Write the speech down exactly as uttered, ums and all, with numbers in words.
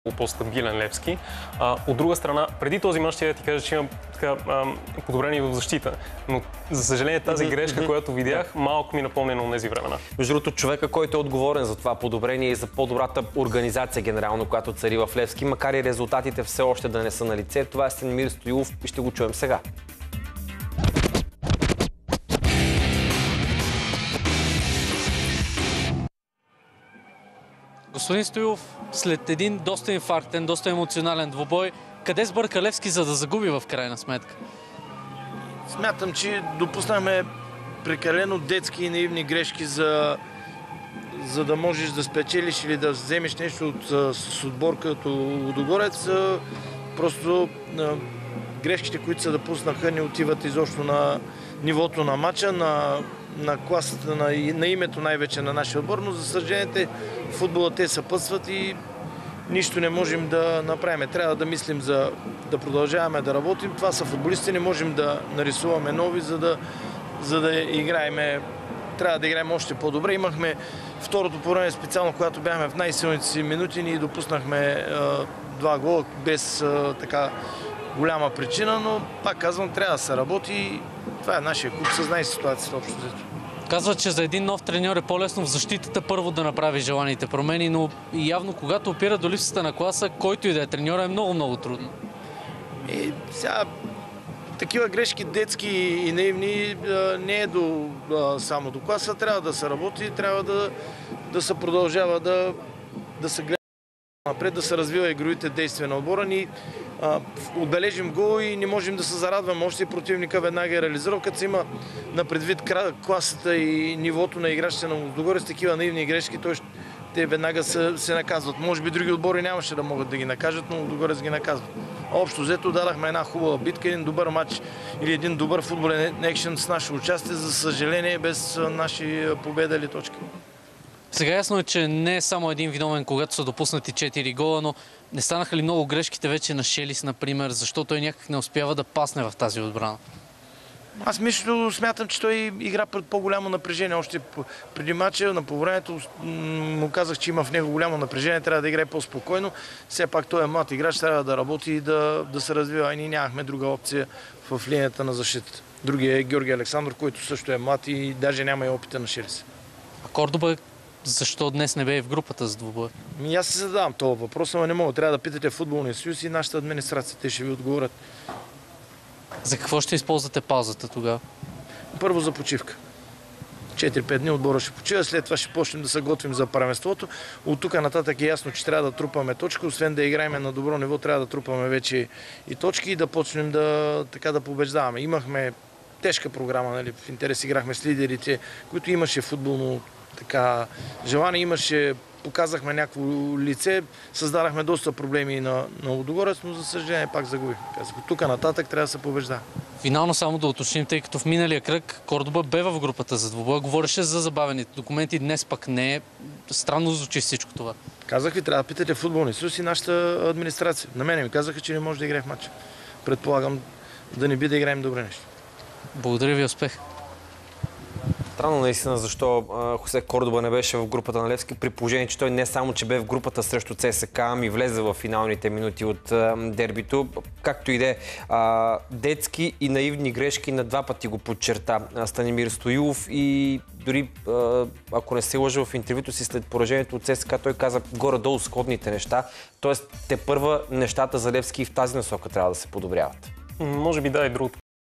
по-стабилен Левски. А, от друга страна, преди този мач ще ти кажа, че има така, а, подобрение в защита. Но, за съжаление, тази грешка, която видях, малко ми напомня на тези времена. Между другото, човека, който е отговорен за това подобрение и за по-добрата организация, генерално, която цари в Левски, макар и резултатите все още да не са на лице, това е Станимир Стоилов и ще го чуем сега. Господин Стоилов, след един доста инфарктен, доста емоционален двубой, къде сбърка Левски, за да загуби в крайна сметка? Смятам, че допуснахме прекалено детски и наивни грешки, за, за да можеш да спечелиш или да вземеш нещо от, с отбор като Лудогорец. Просто грешките, които се допуснаха, не отиват изобщо на нивото на матча, на, на класата, на, на името най-вече на нашия отбор, но за съжаление футбола те съпътстват и нищо не можем да направим. Трябва да мислим за да продължаваме да работим. Това са футболисти, не можем да нарисуваме нови, за да, за да играем. Трябва да играем още по-добре. Имахме второто по време, специално когато бяхме в най-силните си минути, ние допуснахме а, два гола без а, така голяма причина, но пак казвам, трябва да се работи. Това е нашия клуб, съзнай ситуацията общо взето. Казва, че за един нов треньор е по-лесно в защитата първо да направи желаните промени, но явно когато опира до липсата на класа, който и да е треньора, е много-много трудно. И сега, такива грешки детски и наивни не е до, само до класа, трябва да се работи, трябва да, да се продължава да, да се гледа напред, да се развива игровите действия на отбора. Ни а, отбележим гол и не можем да се зарадваме. Още и противника веднага е реализирал, като се има на предвид класата и нивото на играчите на Лудогорец, такива наивни грешки, той ще, те веднага се, се наказват. Може би други отбори нямаше да могат да ги накажат, но Лудогорец ги наказват. Общо взето дадахме една хубава битка, един добър матч или един добър футболен екшен с наше участие, за съжаление без наши победа или точки. Сега ясно е, че не е само един виновен, когато са допуснати четири гола, но не станаха ли много грешките вече на Шелис, например, защото той някак не успява да пасне в тази отбрана? Аз мисля, смятам, че той игра пред по-голямо напрежение. Още преди матча, на повременето му казах, че има в него голямо напрежение, трябва да играе по-спокойно. Все пак той е млад играч, трябва да работи и да, да се развива. И ние нямахме друга опция в линията на защита. Другия е Георги Александров, който също е млад и даже няма и опита на Шелис. А Кордоба, защо днес не бе и в групата за двубоя? Ми аз се задавам този въпрос, но не мога. Трябва да питате футболния съюз и нашата администрация. Те ще ви отговорят. За какво ще използвате паузата тогава? Първо за почивка. четири-пет дни отбора ще почива, след това ще почнем да се готвим за първенството. От тук нататък е ясно, че трябва да трупаме точки. Освен да играем на добро ниво, трябва да трупаме вече и точки и да почнем да, така, да побеждаваме. Имахме тежка програма, нали? В интерес играхме с лидерите, които имаше футболно така желание, имаше, показахме някакво лице, създадахме доста проблеми на, на Лудогорец, но за съжаление пак загубихме. Тук нататък трябва да се побежда. Финално само да уточним, тъй като в миналия кръг Кордоба бе в групата за двубоя, говореше за забавените документи, днес пък не е. Странно звучи всичко това. Казах ви, трябва да питате футболния съюз и нашата администрация. На мене ми казаха, че не може да играе в матча. Предполагам да не би да играем добре нещо. Благодаря ви, успех. Странно наистина защо Хосе Кордоба не беше в групата на Левски, при положение, че той не само, че бе в групата срещу ЦСКА, ами влезе в финалните минути от а, дербито. Както и да е, детски и наивни грешки на два пъти го подчерта Станимир Стоилов и дори, а, ако не се лъжа, в интервюто си след поражението от ЦСКА, той каза горе-долу сходните неща. Тоест, те първа нещата за Левски и в тази насока трябва да се подобряват. Може би да, и другото